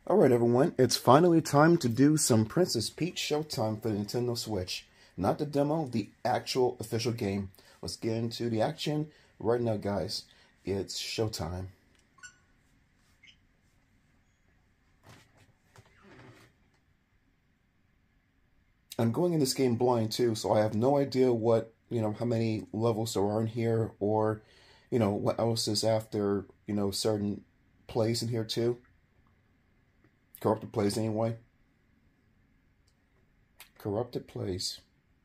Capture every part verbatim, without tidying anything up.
Alright everyone, it's finally time to do some Princess Peach Showtime for the Nintendo Switch. Not the demo, the actual official game. Let's get into the action right now, guys. It's showtime. I'm going in this game blind too, so I have no idea what, you know, how many levels there are in here, or, you know, what else is after, you know, certain plays in here too. Corrupted plays anyway. Corrupted plays.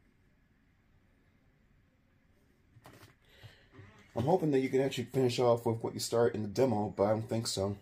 I'm hoping that you can actually finish off with what you start in the demo, but I don't think so.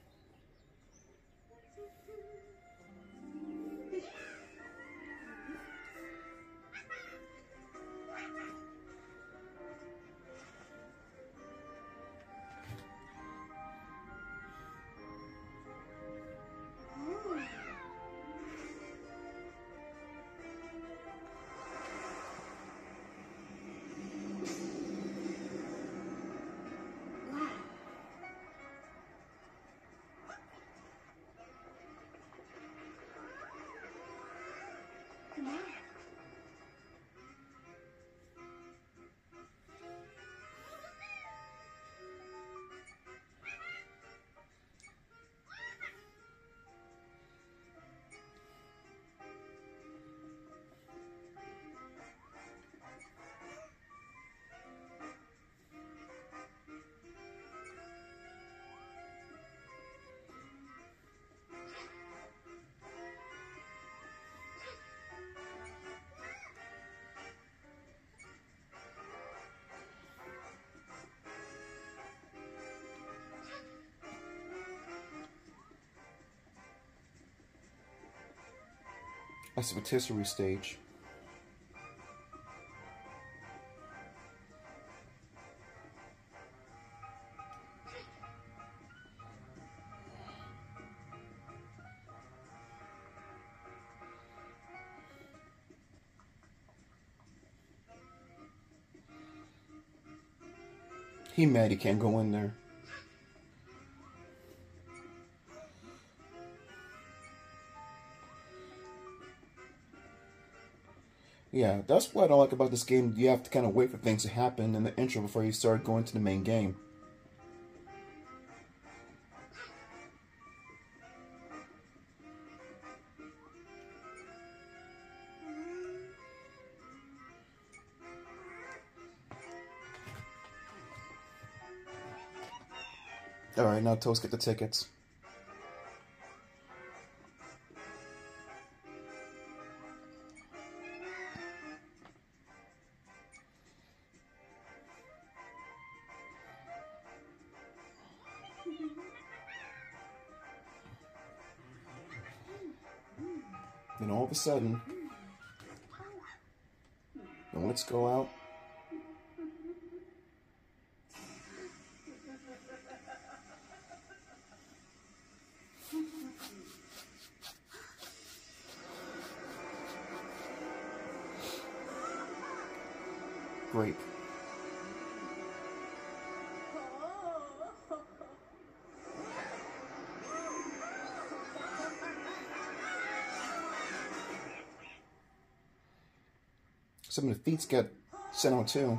That's the patisserie stage. He mad he can't go in there. Yeah, that's what I don't like about this game. You have to kind of wait for things to happen in the intro before you start going to the main game. Alright, now Toast, get the tickets. Then all of a sudden, the lights go out. Great. Some of the feats get sent out too.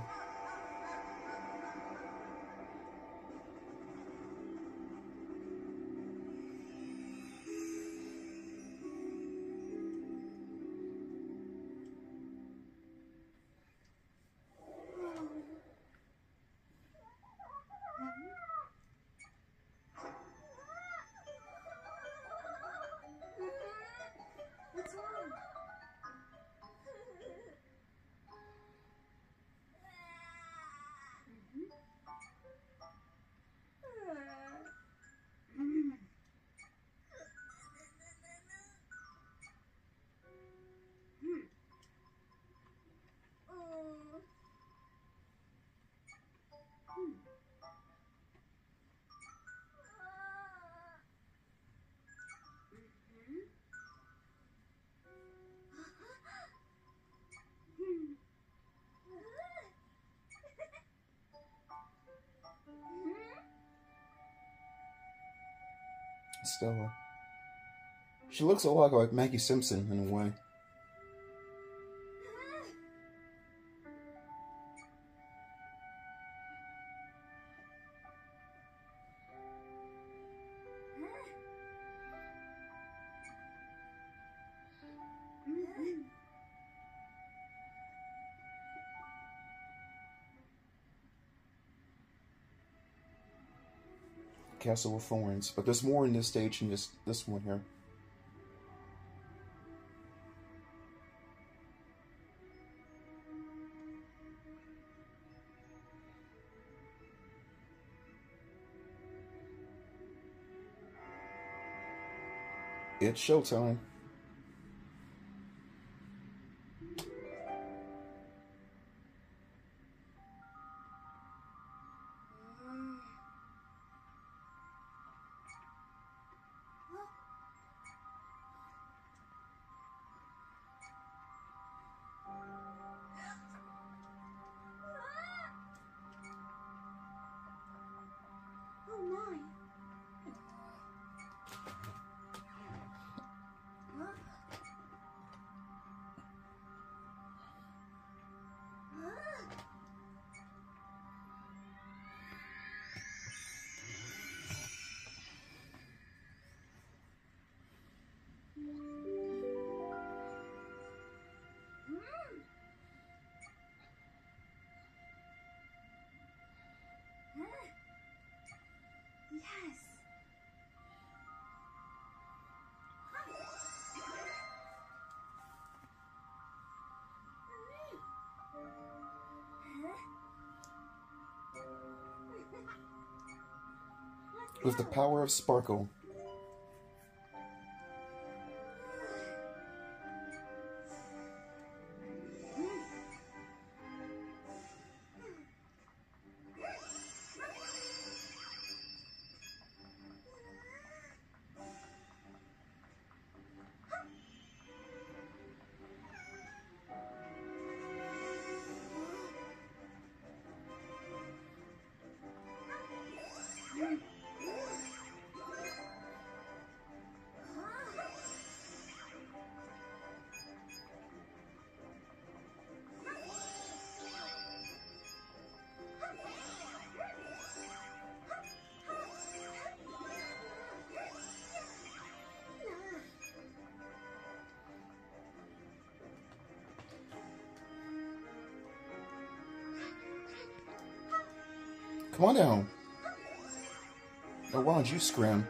Stella. She looks a lot like Maggie Simpson in a way. Castle of Thorns, but there's more in this stage than this this one here. It's showtime. With the power of Sparkle. Come on down. Oh, why don't you scram?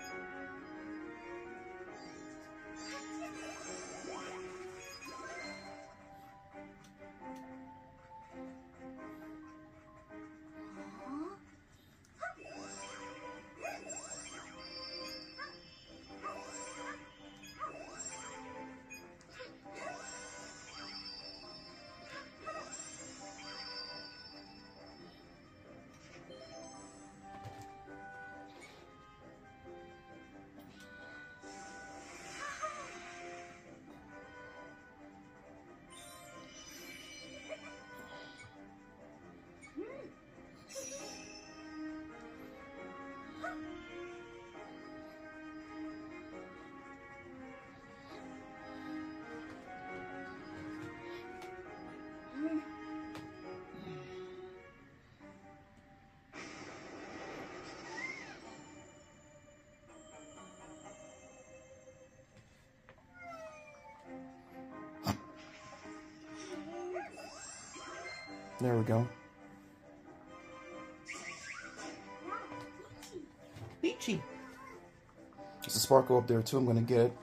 There we go. Peachy. There's a Sparkle up there too, I'm gonna get it.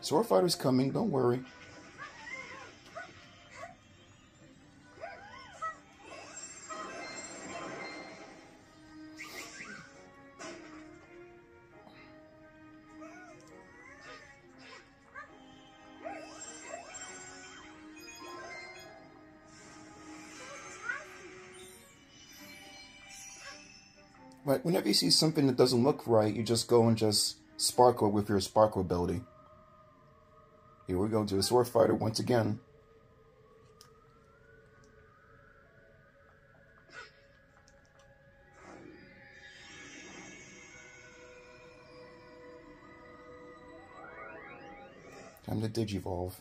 Sword Fighter's coming, don't worry. Right, whenever you see something that doesn't look right, you just go and just sparkle with your sparkle ability. Here we go to the Sword Fighter once again. Time to Digivolve.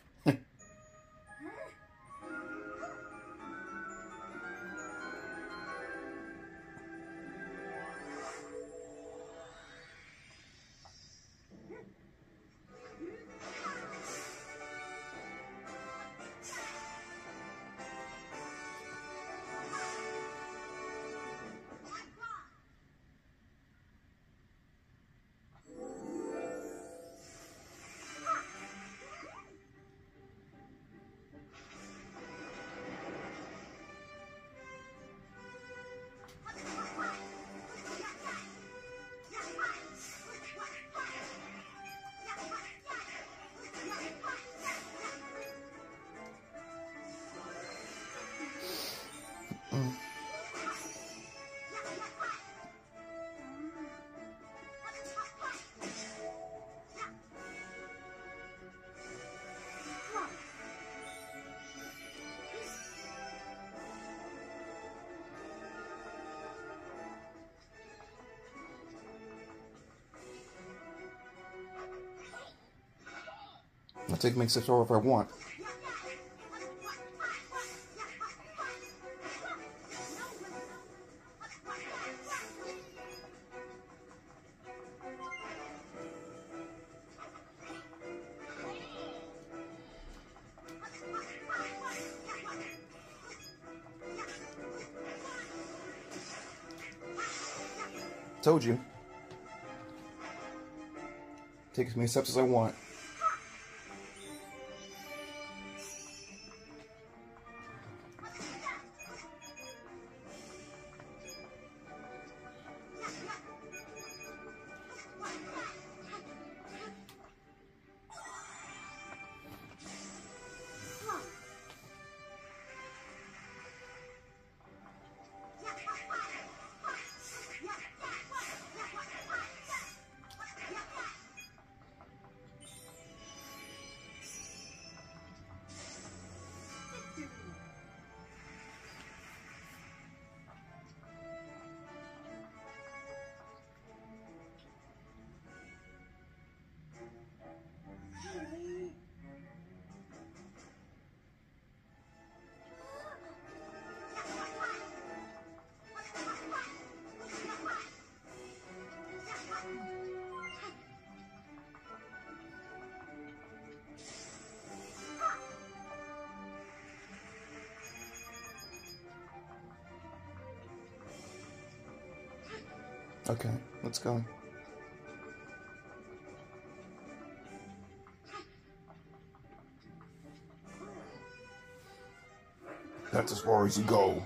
I'll take make such over if I want. Told you. Take as many steps as I want. Okay, let's go. That's as far as you go.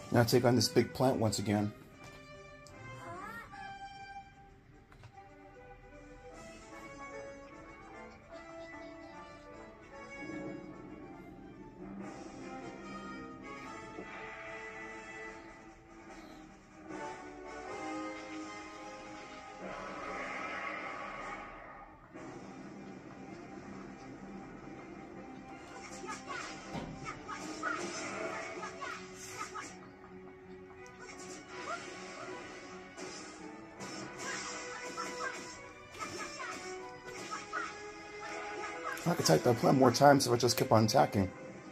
Now take on this big plant once again. I could type that plant more times if I just kept on attacking.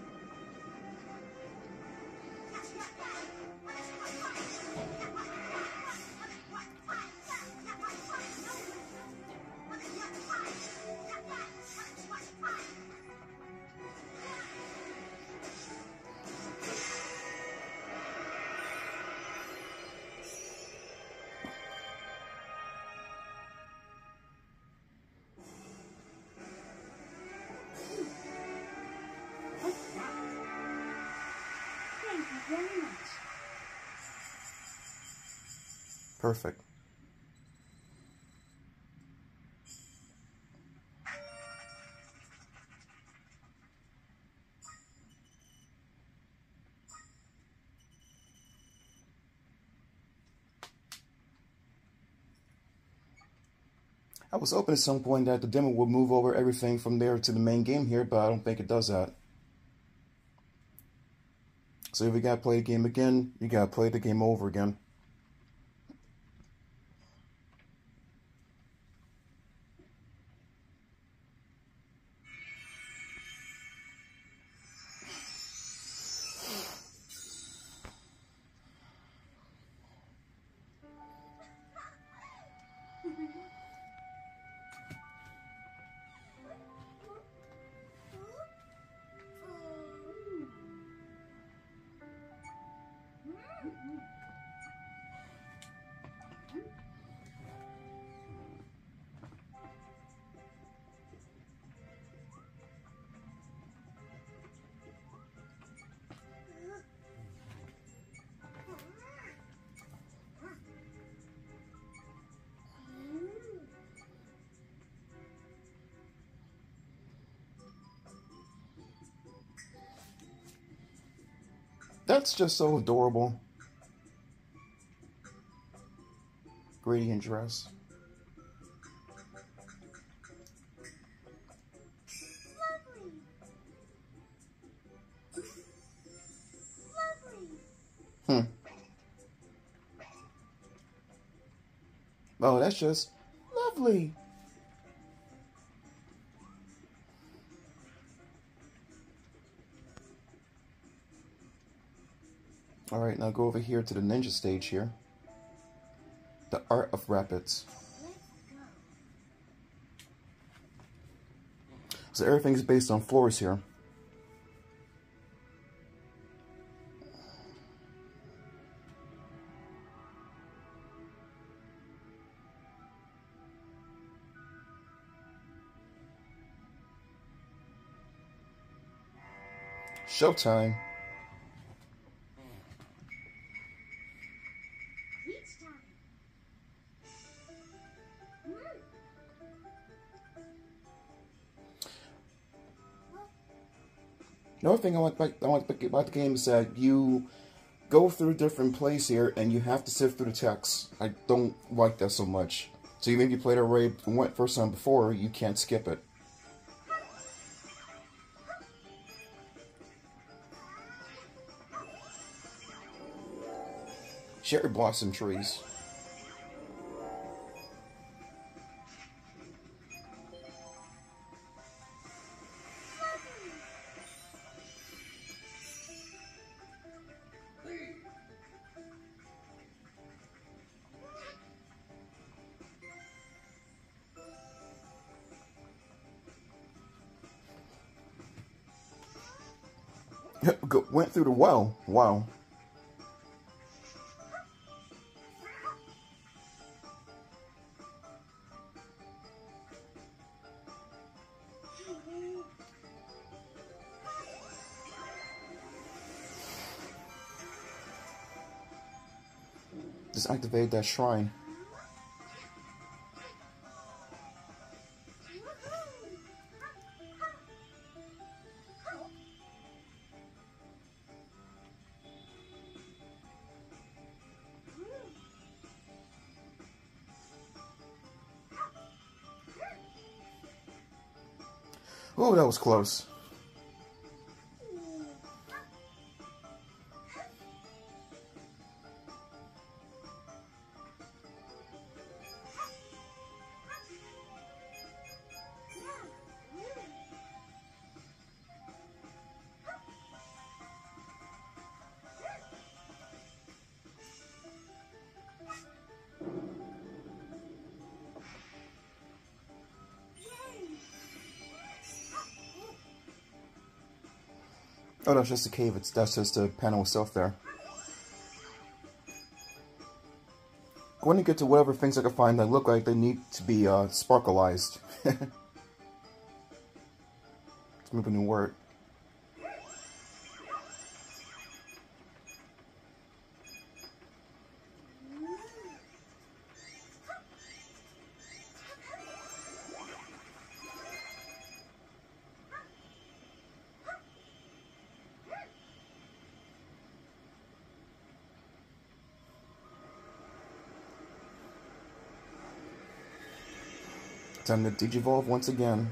Very much. Perfect. I was hoping at some point that the demo would move over everything from there to the main game here, but I don't think it does that. So if you gotta play the game again, you gotta play the game over again. That's just so adorable. Gradient dress. Lovely. Lovely. Hmm. Oh, that's just lovely. Alright, now go over here to the ninja stage here. The Art of Rapids. So everything's based on floors here. Showtime. Another thing I want, I want about the game is that you go through different plays here and you have to sift through the text. I don't like that so much. So even if you played already went first time before, you can't skip it. Cherry blossom trees. Went through the well. Wow. Just activate that shrine. Oh, that was close. Oh, that's just a cave. It's that's just the panel itself there. Going to get to whatever things I can find that look like they need to be uh, sparkleized. Let's make a new word. Time to Digivolve once again.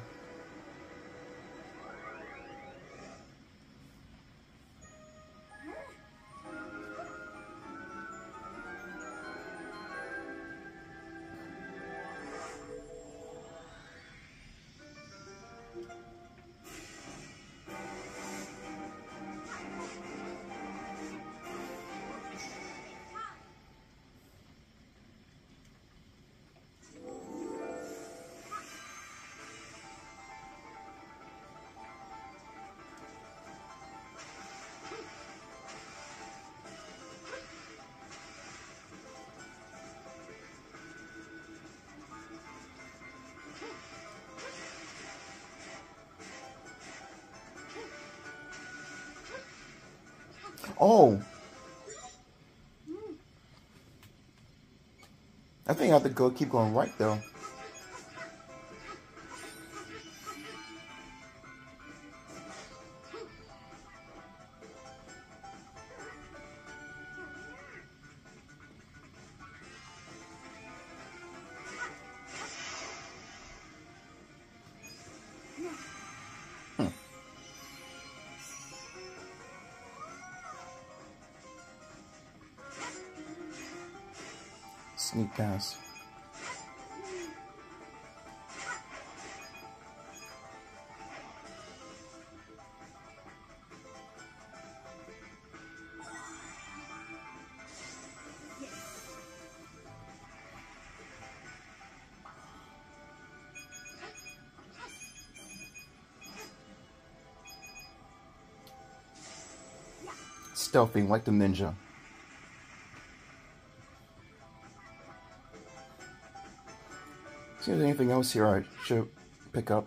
Oh! I think I have to go keep going right though. Hmm. Sneak pass. Stealthing like the ninja. See if there's anything else here I should pick up.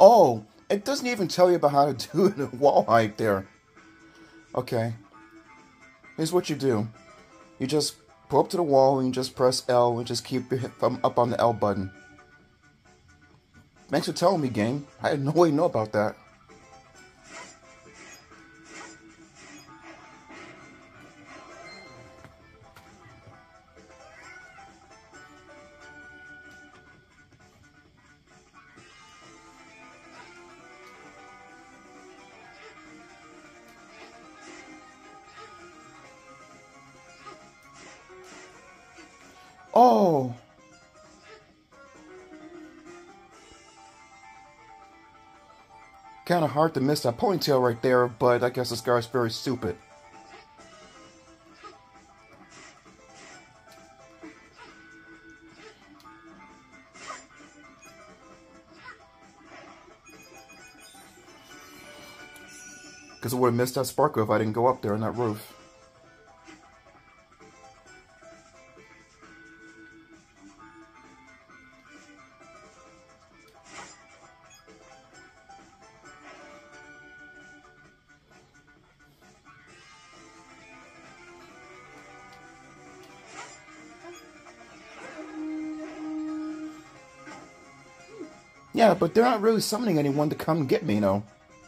Oh, it doesn't even tell you about how to do the wall height there. Okay. Here's what you do. You just go up to the wall and you just press L and just keep your thumb up on the L button. Thanks for telling me, game. I had no way to know about that. Oh! Kind of hard to miss that ponytail right there, but I guess this guy's very stupid. Because I would have missed that sparkle if I didn't go up there on that roof. Yeah, but they're not really summoning anyone to come get me, you know.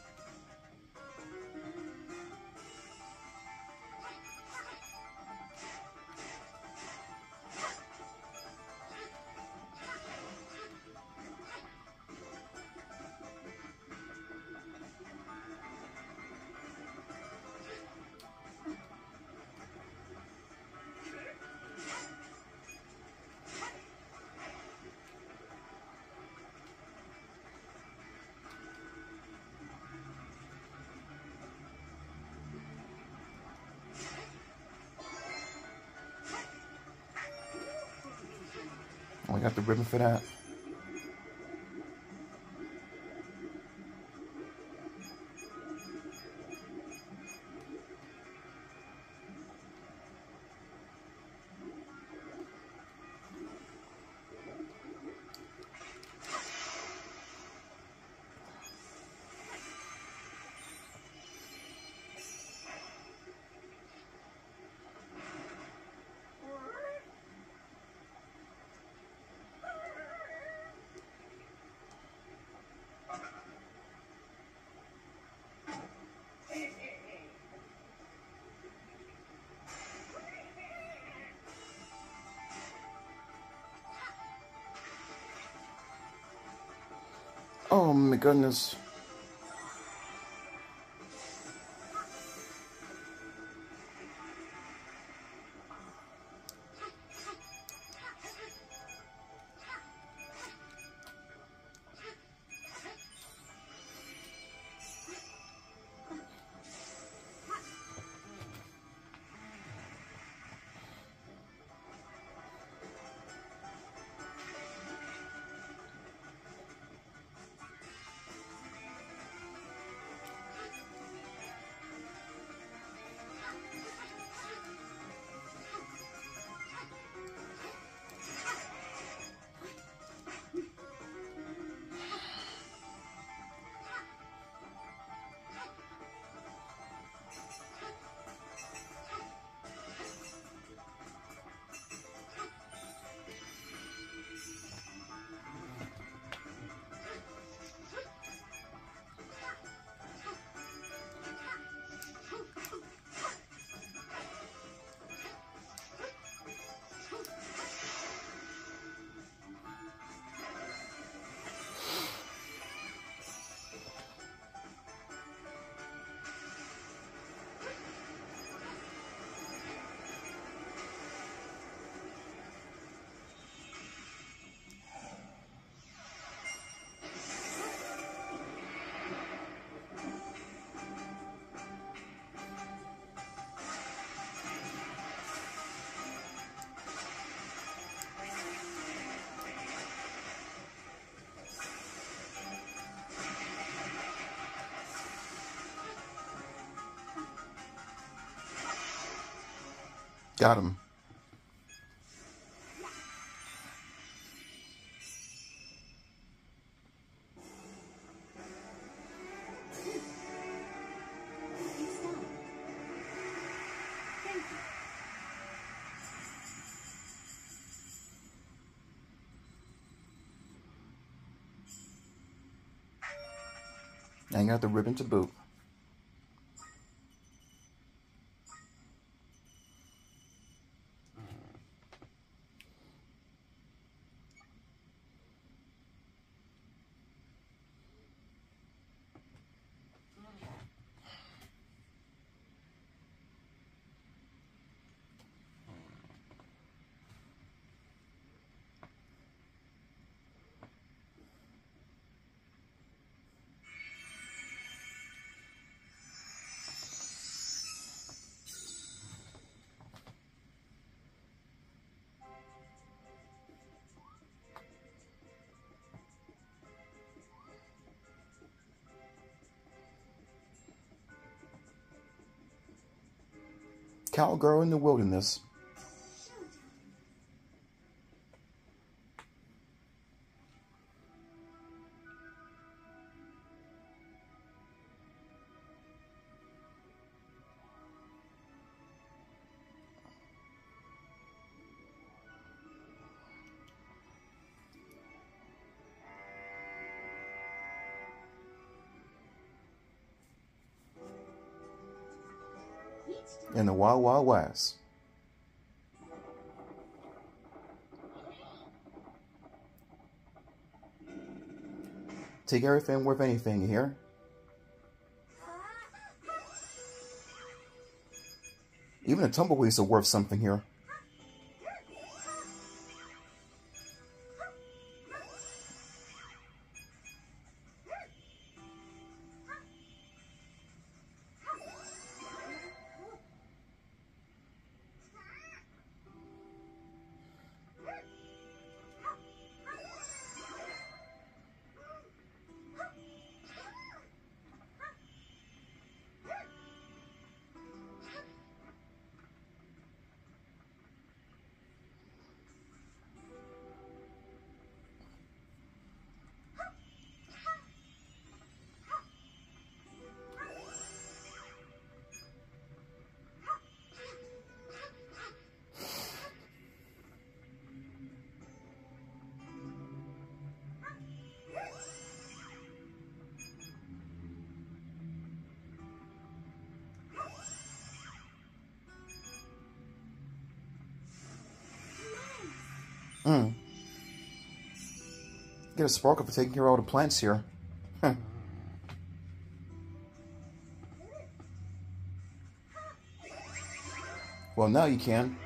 Oh, I got the ribbon for that. Oh my goodness. Got him. I got the ribbon to boot. Cowgirl in the wilderness. In the Wild Wild West. Take everything worth anything, you hear? Even the tumbleweeds are worth something here. Hmm. Get a sparkle for taking care of all the plants here. Huh. Well, now you can.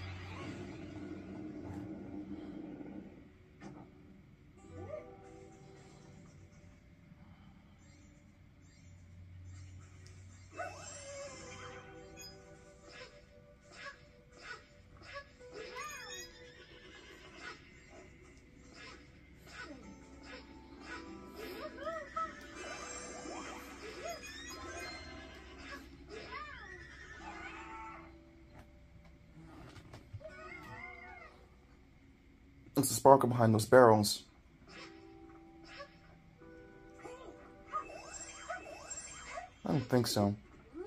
There's a sparkle behind those barrels. I don't think so.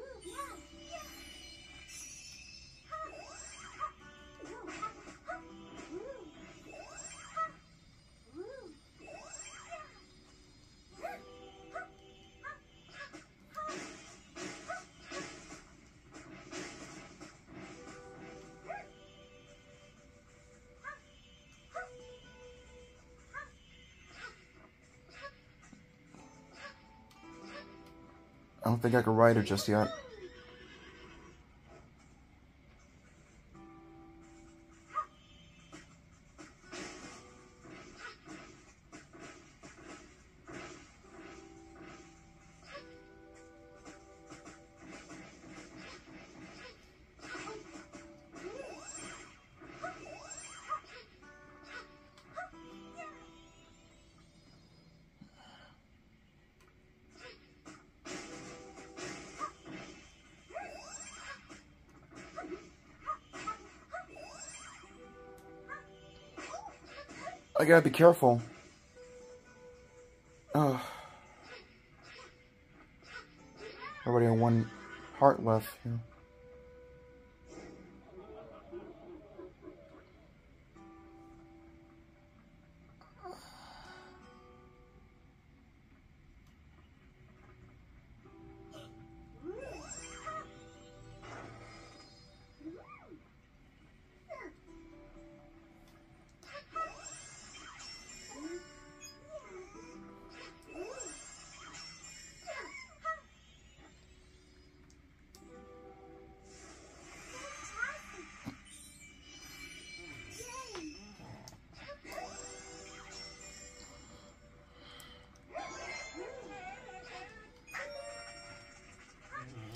I don't think I can ride her just yet. I gotta be careful. Ugh. Already on one heart left here.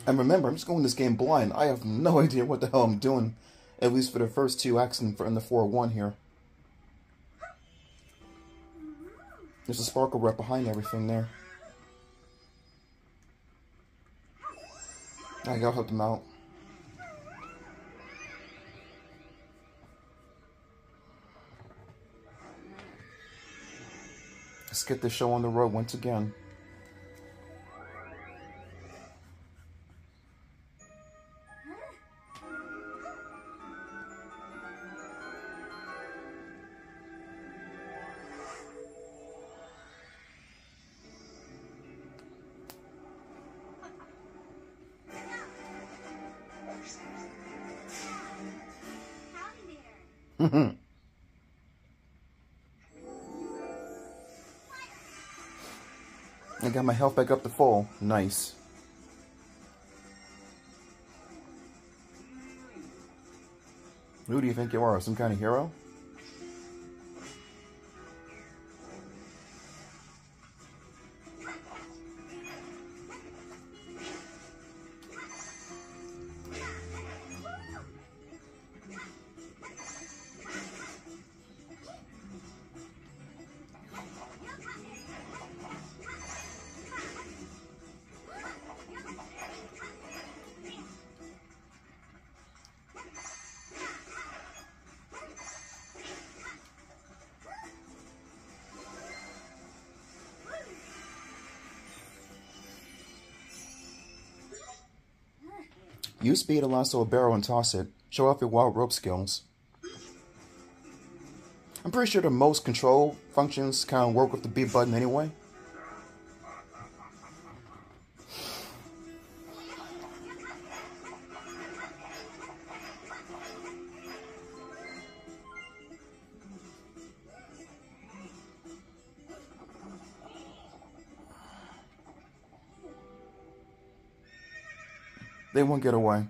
And remember, I'm just going this game blind. I have no idea what the hell I'm doing, at least for the first two acts in the four one here. There's a sparkle right behind everything there. I gotta help them out. Let's get this show on the road once again. I got my health back up to full. Nice. Who do you think you are? Some kind of hero? Use speed to lasso a barrel and toss it. Show off your wild rope skills. I'm pretty sure that most control functions kind of work with the B button anyway. They won't get away.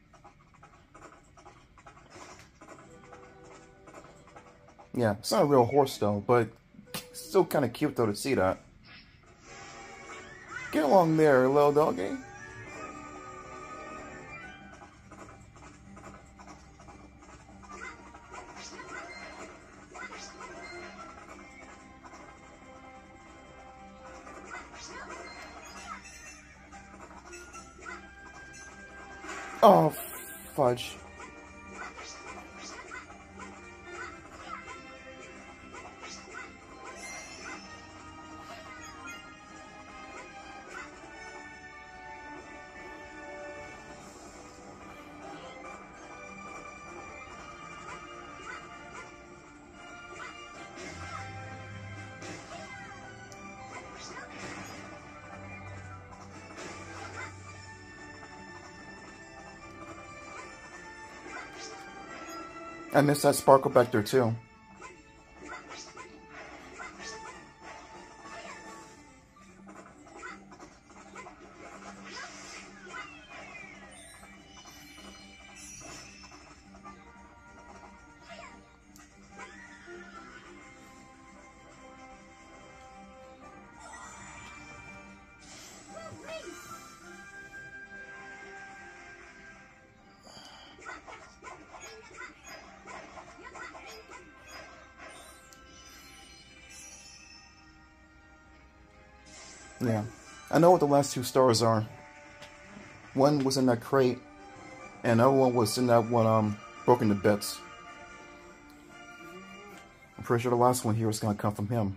Yeah, it's not a real horse though, but still kind of cute though to see that. Get along there, little doggy. Oh, fudge. I missed that sparkle back there too. Yeah, I know what the last two stars are. One was in that crate, and the other one was in that one um broken to bits. I'm pretty sure the last one here is gonna come from him.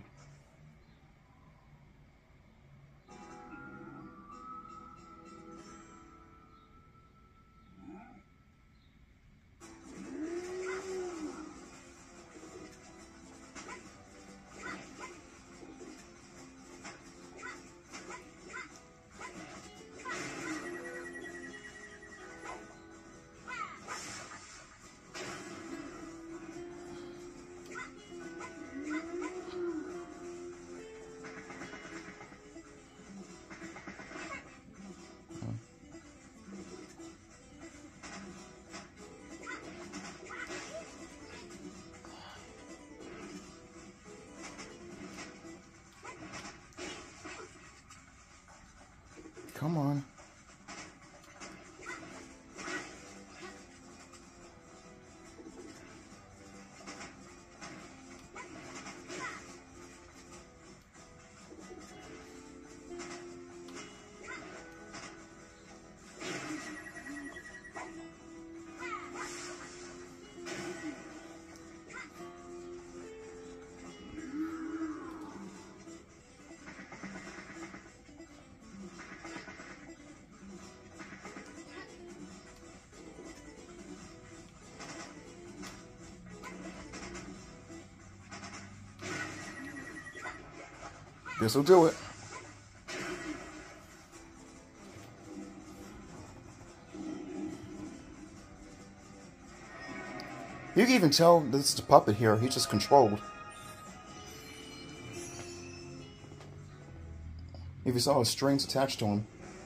Come on. This'll do it. You can even tell this is a puppet here. He's just controlled. If you saw his strings attached to him.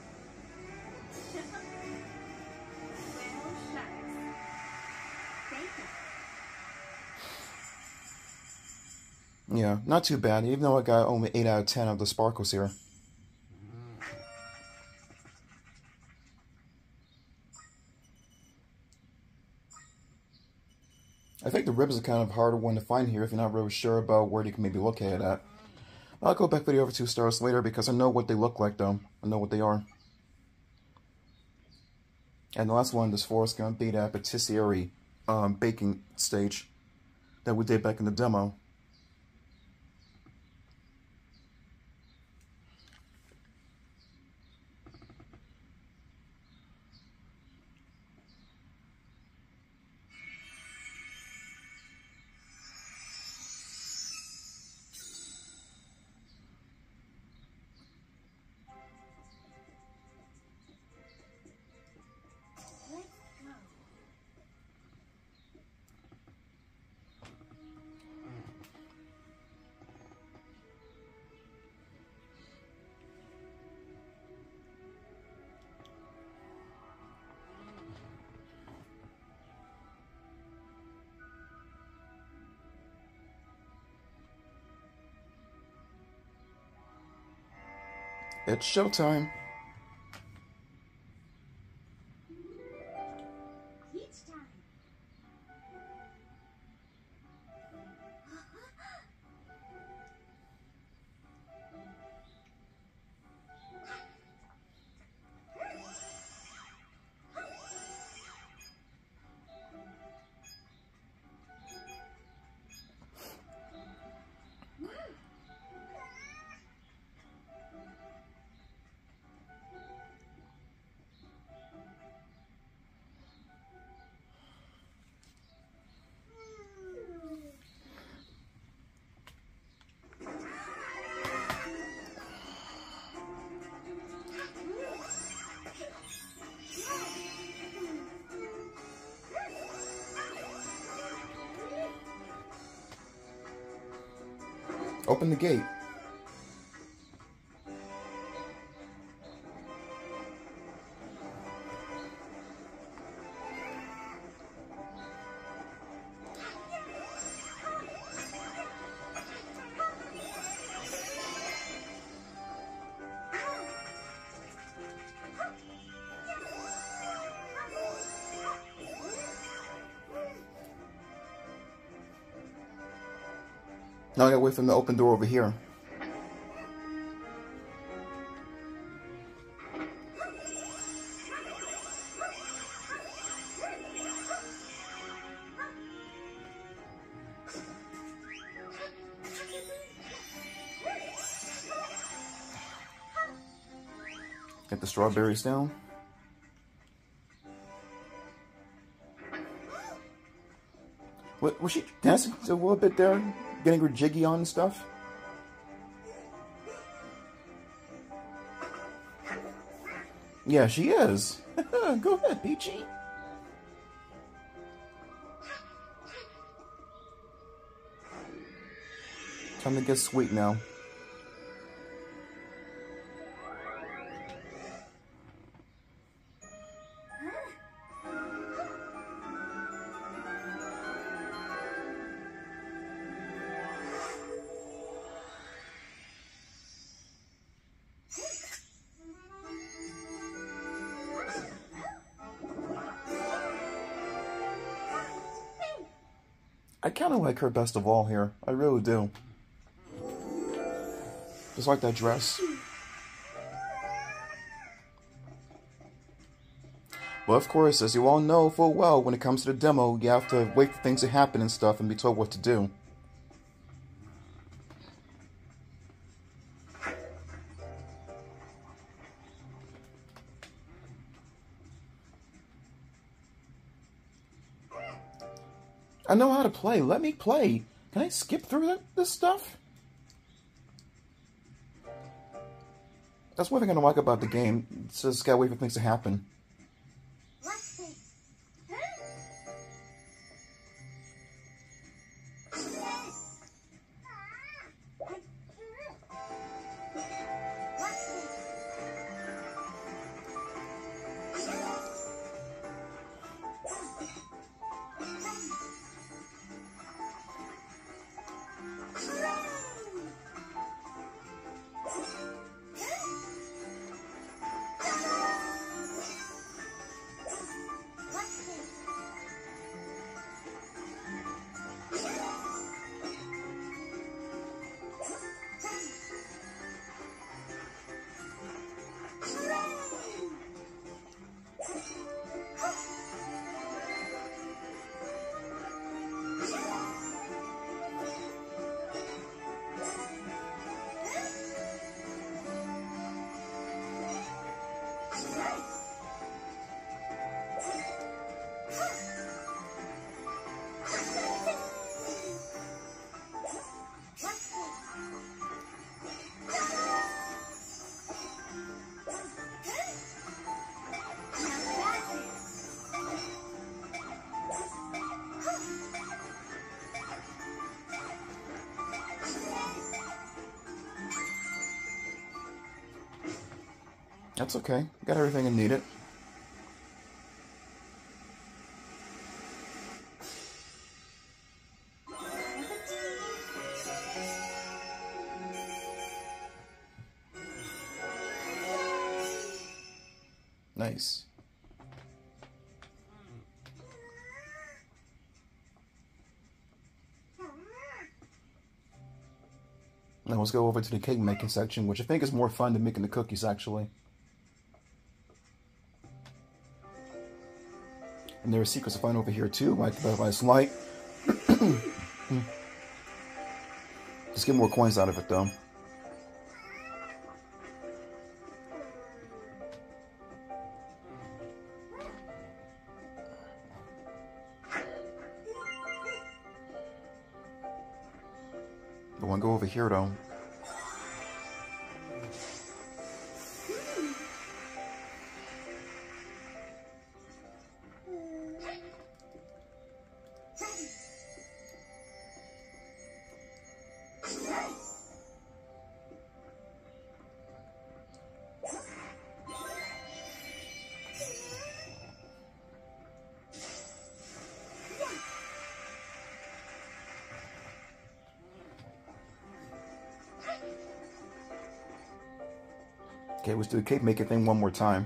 Yeah, not too bad, even though I got only eight out of ten of the sparkles here. I think the ribs are kind of a harder one to find here if you're not really sure about where you can maybe locate it at. I'll go back video over two stars later because I know what they look like though. I know what they are. And the last one, this four is going to be that patisserie um, baking stage that we did back in the demo. It's showtime. Each time. Open the gate. Now I gotta wait for them to open door over here. Get the strawberries down. What, was she dancing a little bit there? Getting her jiggy on and stuff? Yeah, she is. Go ahead, Peachy. Time to get sweet now. I kind of like her best of all here. I really do. Just like that dress. But of course, as you all know full well, when it comes to the demo, you have to wait for things to happen and stuff and be told what to do. I know how to play. Let me play. Can I skip through that, this stuff? That's one thing I don't like about the game. It's just gotta wait for things to happen. That's okay. Got everything I needed. Nice. Now let's go over to the cake making section, which I think is more fun than making the cookies, actually. And there are secrets to find over here too, like the butterfly's light. Just get more coins out of it though. I want to go over here though. Okay, let's do the cake making thing one more time.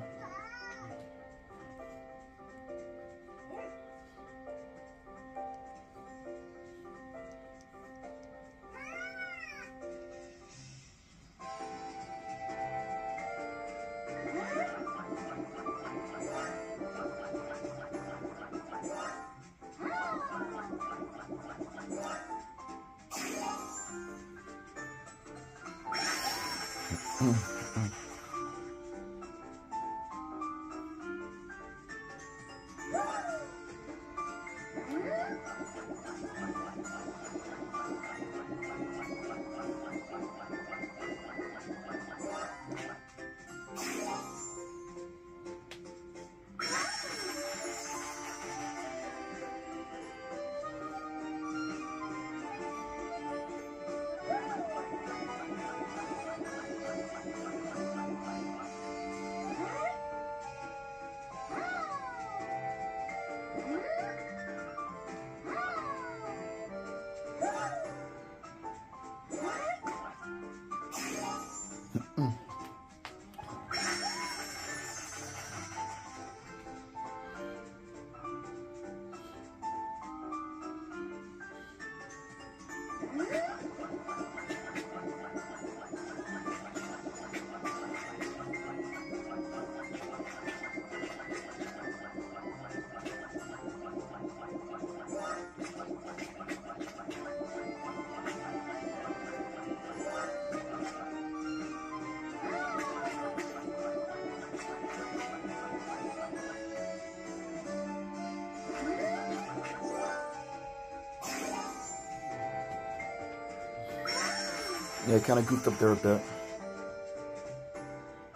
Yeah, kind of goofed up there a bit.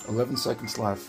eleven seconds left.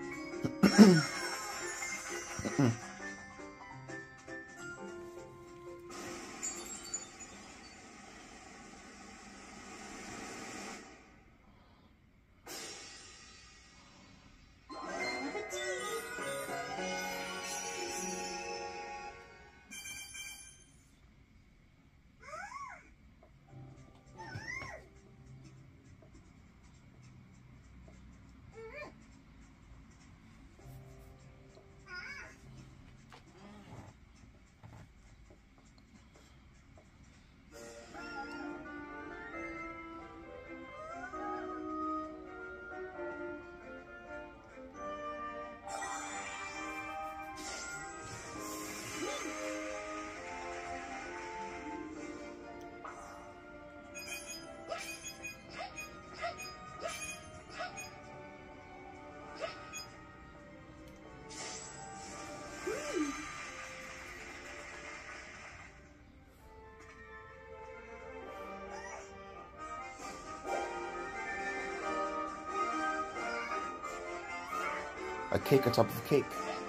A cake on top of a cake.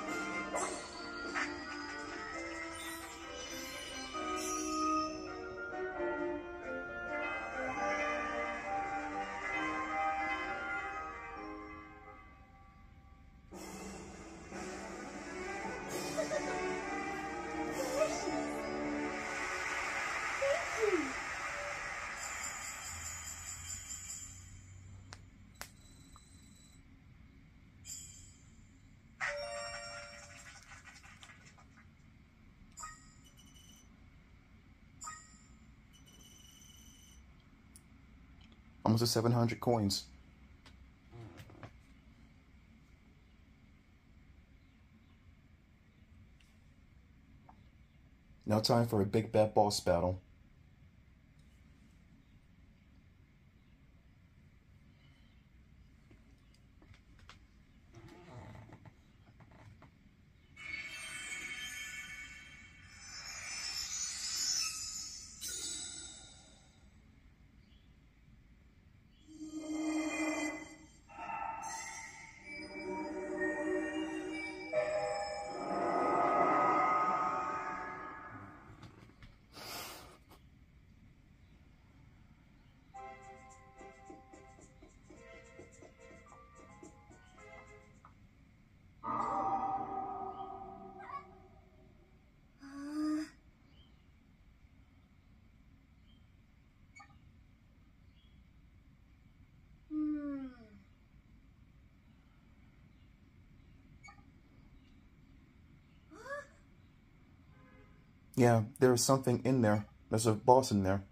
Almost at seven hundred coins. Now time for a big bad boss battle. Yeah, there's something in there. There's a boss in there.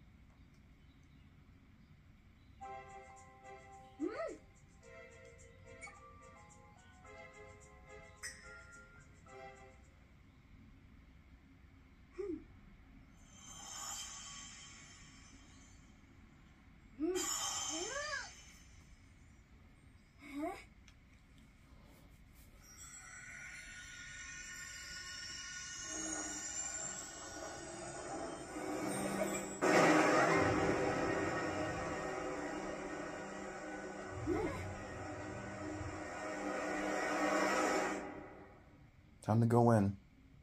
Time to go in.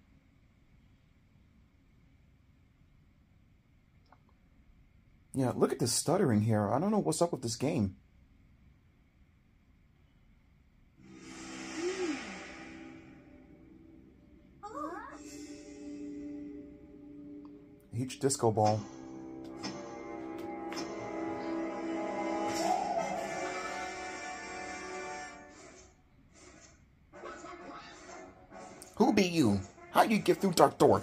Yeah, look at the stuttering here. I don't know what's up with this game. A huge disco ball. Who be you? How you get through Dark Door?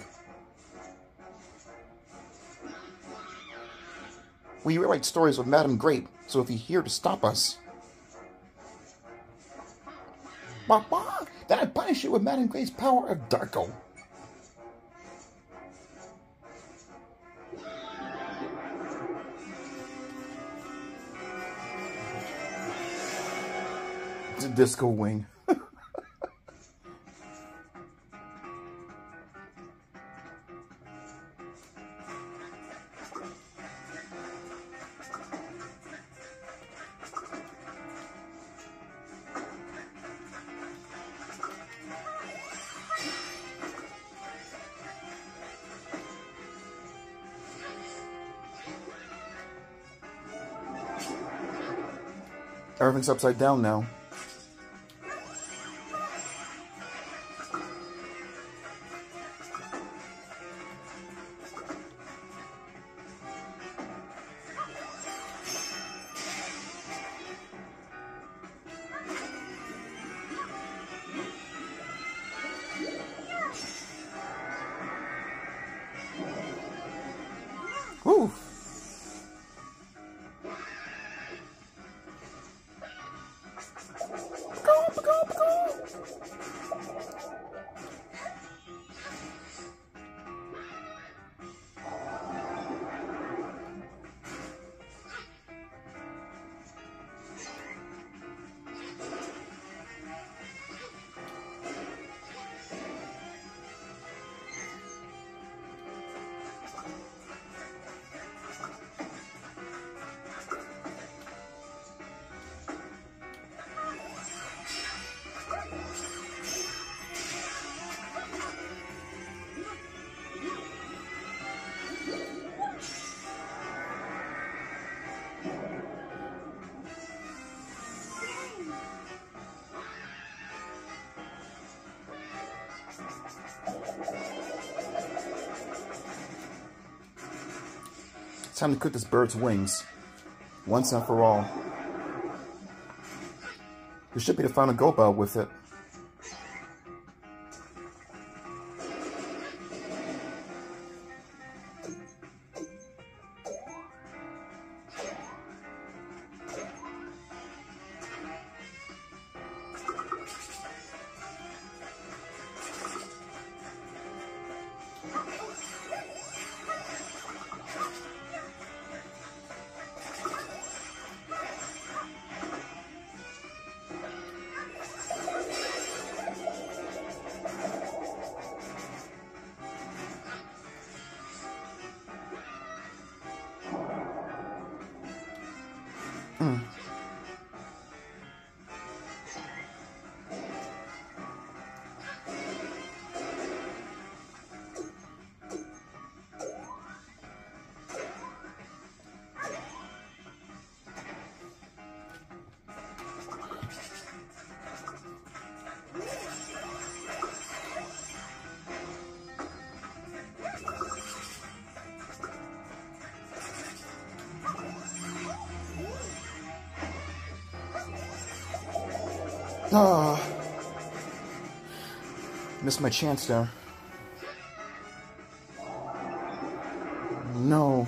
We rewrite stories with Madame Grape, so if you're here to stop us... Papa, then I punish you with Madame Grape's power of Darko. The disco wing. Everything's upside down now. Woo! It's time to cut this bird's wings, once and for all. This should be the final go about with it. Mm. Ah, missed my chance there. No.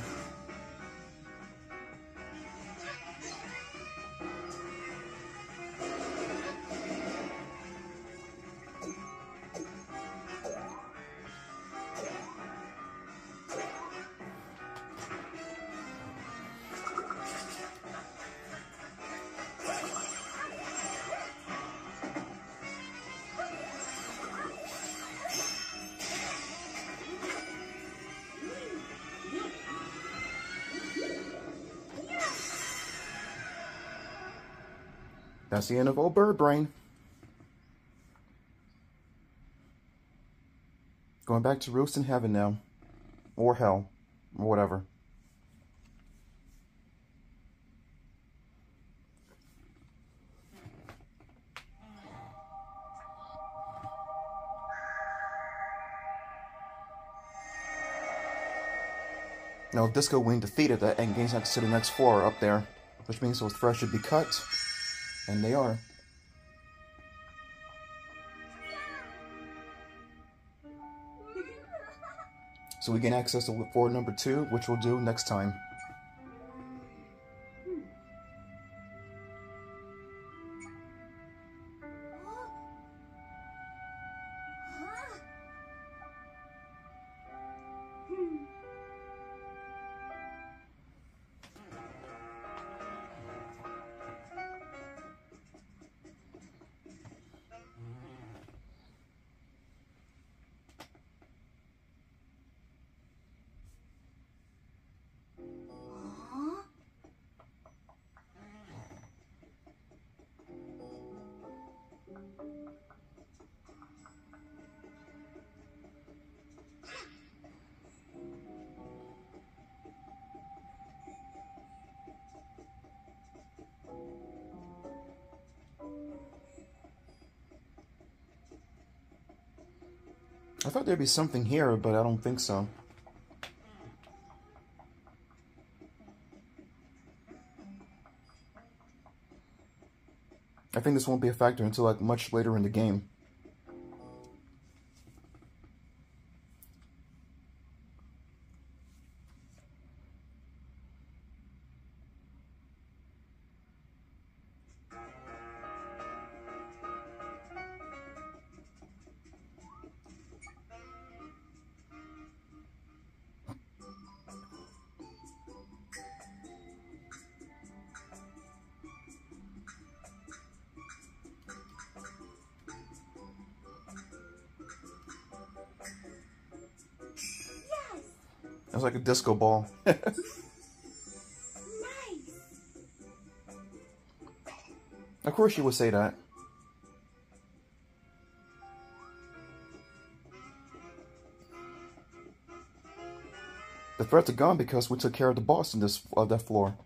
That's the end of old Bird Brain. Going back to roost in heaven now. Or hell. Or whatever. Now, Disco Wing defeated that and gains access to the next floor up there, which means those threads should be cut, and they are. So we gain access to floor number two, which we'll do next time. I thought there'd be something here, but I don't think so. I think this won't be a factor until like much later in the game. It was like a disco ball. Nice. Of course you would say that. The threats are gone because we took care of the boss in this of that floor.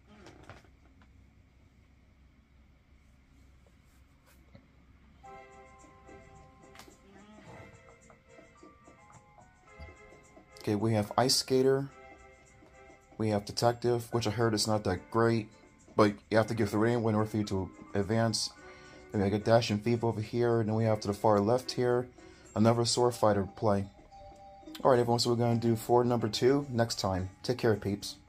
Okay, we have Ice Skater. We have Detective, which I heard is not that great, but you have to get through it anyway in order for you to advance. Then we got Dash and Thief over here, and then we have to the far left here, another Sword Fighter play. Alright everyone, so we're going to do for number two next time. Take care, peeps.